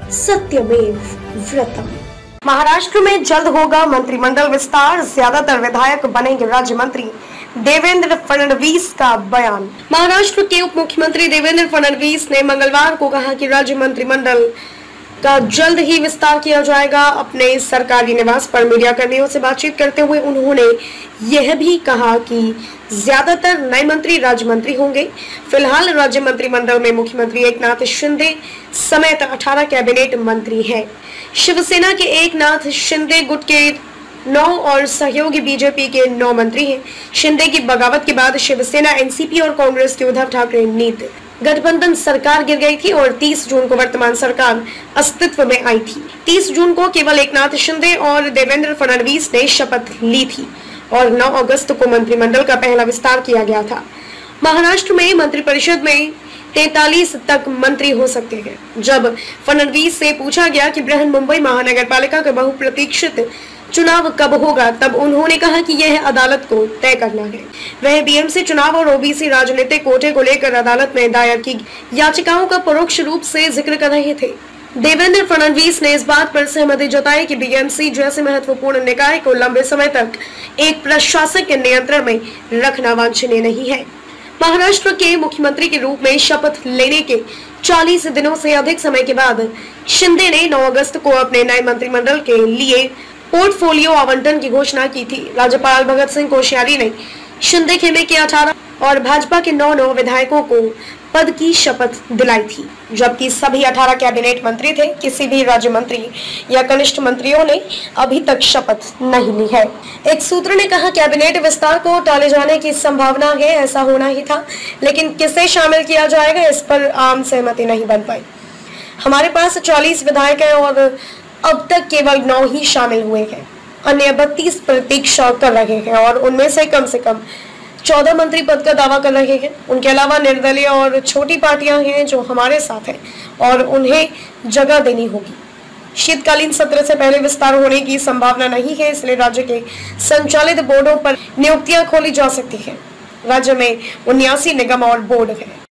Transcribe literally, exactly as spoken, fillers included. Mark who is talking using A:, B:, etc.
A: सत्यमेव व्रतम। महाराष्ट्र में जल्द होगा मंत्रिमंडल विस्तार, ज्यादातर विधायक बनेंगे राज्य मंत्री, देवेंद्र फडणवीस का बयान। महाराष्ट्र के उप मुख्यमंत्री देवेंद्र फडणवीस ने मंगलवार को कहा कि राज्य मंत्रिमंडल का जल्द ही विस्तार किया जाएगा। अपने सरकारी निवास पर मीडिया कर्मियों से बातचीत करते हुए उन्होंने यह भी कहा कि ज्यादातर नए मंत्री राज्य मंत्री होंगे। फिलहाल राज्य मंत्रिमंडल में मुख्यमंत्री एकनाथ शिंदे समेत अठारह कैबिनेट मंत्री हैं। शिवसेना के एकनाथ शिंदे गुट के नौ और सहयोगी बीजेपी के नौ मंत्री हैं। शिंदे की बगावत के बाद शिवसेना, एनसीपी और कांग्रेस की उद्धव ठाकरे नीति गठबंधन सरकार गिर गई थी और तीस जून को वर्तमान सरकार अस्तित्व में आई थी। तीस जून को केवल एकनाथ शिंदे और देवेंद्र फडणवीस ने शपथ ली थी और नौ अगस्त को मंत्रिमंडल का पहला विस्तार किया गया था। महाराष्ट्र में मंत्रिपरिषद में तैंतालीस तक मंत्री हो सकते हैं। जब फडणवीस से पूछा गया कि बृहन मुंबई महानगर पालिका का बहुप्रतीक्षित चुनाव कब होगा, तब उन्होंने कहा कि यह अदालत को तय करना है। वह बीएमसी चुनाव और ओबीसी राजनीतिक कोटे को लेकर अदालत में दायर की याचिकाओं का परोक्ष रूप से जिक्र कर रहे थे। देवेंद्र फडणवीस ने इस बात पर सहमति जताई कि बीएमसी जैसे महत्वपूर्ण निकाय को लंबे समय तक एक प्रशासक के नियंत्रण में रखना वांछनीय नहीं है। महाराष्ट्र के मुख्यमंत्री के रूप में शपथ लेने के चालीस दिनों से अधिक समय के बाद शिंदे ने नौ अगस्त को अपने नए मंत्रिमंडल के लिए पोर्टफोलियो आवंटन की घोषणा की थी। राज्यपाल भगत सिंह कोश्यारी ने शिंदे खेमे के अठारह और भाजपा के नौ नौ विधायकों को पद की शपथ दिलाई थी, जबकि सभी अठारह कैबिनेट मंत्री थे। किसी भी राज्य मंत्री या कनिष्ठ मंत्रियों ने अभी तक शपथ नहीं ली है। एक सूत्र ने कहा, कैबिनेट विस्तार को टाले जाने की संभावना है, ऐसा होना ही था, लेकिन किसे शामिल किया जाएगा इस पर आम सहमति नहीं बन पाई। हमारे पास चालीस विधायक हैं और अब तक केवल नौ ही शामिल हुए हैं। अन्य बत्तीस प्रतीक्षा कर रहे हैं और उनमें से कम से कम चौदह मंत्री पद का दावा कर रहे हैं। उनके अलावा निर्दलीय और छोटी पार्टियां हैं जो हमारे साथ हैं और उन्हें जगह देनी होगी। शीतकालीन सत्र से पहले विस्तार होने की संभावना नहीं है, इसलिए राज्य के संचालित बोर्डों पर नियुक्तियां खोली जा सकती हैं। राज्य में उन्यासी निगम और बोर्ड है।